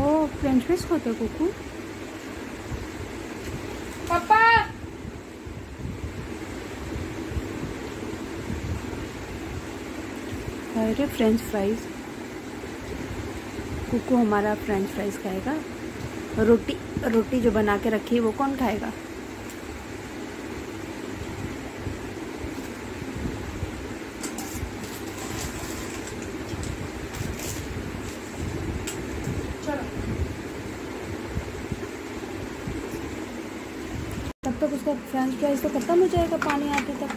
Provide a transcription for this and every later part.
ओ French fries खाते हो कुकू? पापा अरे फ्रेंच फ्राइज, कुकू हमारा फ्रेंच फ्राइज खाएगा। रोटी रोटी जो बना के रखी है वो कौन खाएगा? तब तक उसका फ्रेंच फ्राइज तो खत्म हो जाएगा पानी आते तक।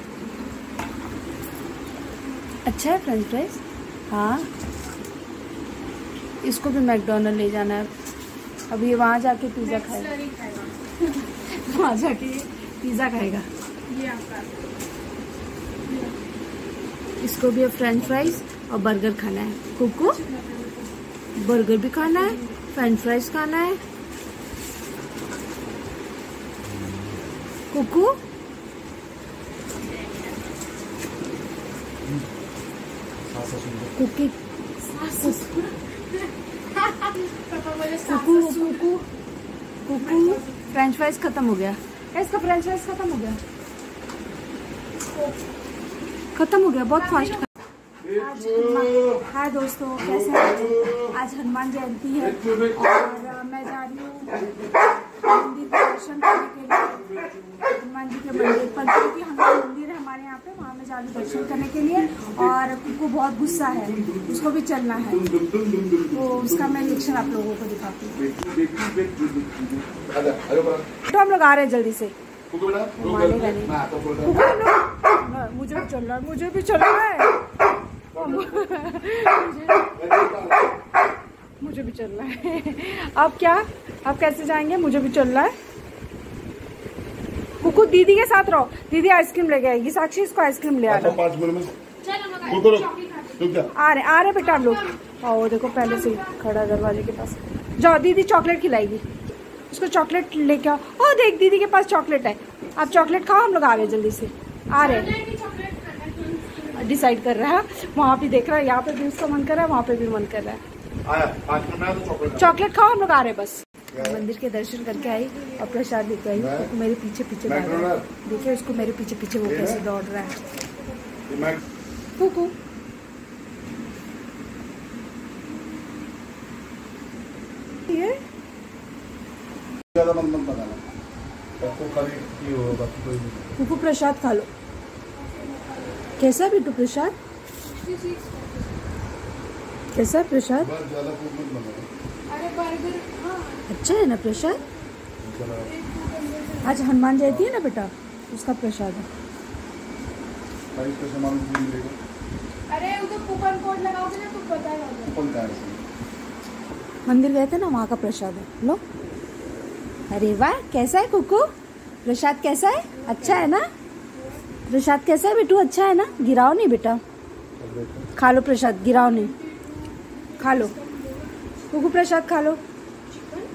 अच्छा है फ्रेंच फ्राइज। हाँ, इसको भी मैकडोनल्ड ले जाना है। अभी वहाँ जाके पिज़्ज़ा खाएगा। वहाँ जाके पिज़्ज़ा खाएगा। ये आपका। इसको भी फ्रेंच फ्राइज और बर्गर खाना है। कुकू बर्गर भी खाना है, फ्रेंच फ्राइज खाना है। कुकू कुकी कुकू कुकू कुकू फ्रेंच फ्राइज खत्म हो गया। इसका फ्रेंच फ्राइज खत्म हो गया, खत्म हो गया बहुत फास्ट। हाय दोस्तों, कैसे हैं? आज हनुमान जयंती है और मैं जा रही हूँ मंदिर के दर्शन करने के लिए। हनुमान जी के मंदिर, पंचमुखी हनुमान मंदिर है हमारे यहाँ पे, वहाँ मैं जा रही हूँ दर्शन करने के लिए। और कुकू बहुत गुस्सा है, उसको भी चलना है, तो उसका मैं रिएक्शन आप लोगों को दिखाती हूँ। तो हम लोग आ रहे हैं जल्दी से। मानेगा नहीं। मुझे भी चल रहा है, मुझे भी चल रहा है, मुझे भी चल रहा है। आप क्या, आप कैसे जाएंगे? मुझे भी चल रहा है। कुकू दीदी के साथ रहो, दीदी आइसक्रीम लेके आएगी। साक्षी इसको आइसक्रीम ले आना। आ रहे बेटा आप लोग। आओ देखो पहले से खड़ा दरवाजे के पास। जाओ, दीदी चॉकलेट खिलाएगी, उसको चॉकलेट लेके आओ। ओ देख दीदी के पास चॉकलेट है, आप चॉकलेट खाओ। हम लोग आ रहे हैं जल्दी से, आ रहे हैं। डिसाइड कर रहा है, वहाँ भी देख रहा है, यहाँ पे भी उसका मन कर रहा है, वहाँ पे भी मन कर रहा है। चॉकलेट खाओ, हम लोग आ रहे हैं बस। मंदिर के दर्शन करके आई और प्रसाद लेके आई। तो मेरे पीछे पीछे भाग रहा है, देखिए उसको मेरे पीछे पीछे वो कैसे दौड़ रहा है। कुकू ये कुकू प्रसाद खा लो। कैसा है बिट्टू प्रसाद? कैसा है प्रसाद? अरे बर्गर। अच्छा है ना प्रसाद? आज हनुमान जयंती है ना बेटा, उसका प्रसाद है। अरे वो तो कूपन कोड लगाओगे ना तो बताएगा। मंदिर गए थे ना, वहाँ का प्रसाद है, लो। अरे वाह, कैसा है कुकू? प्रसाद कैसा है? अच्छा है ना? प्रसाद कैसा है बेटू? अच्छा है ना? गिराओ नहीं बेटा, खा लो प्रसाद, गिराओ नहीं, खा लो कुकू प्रसाद खा लो।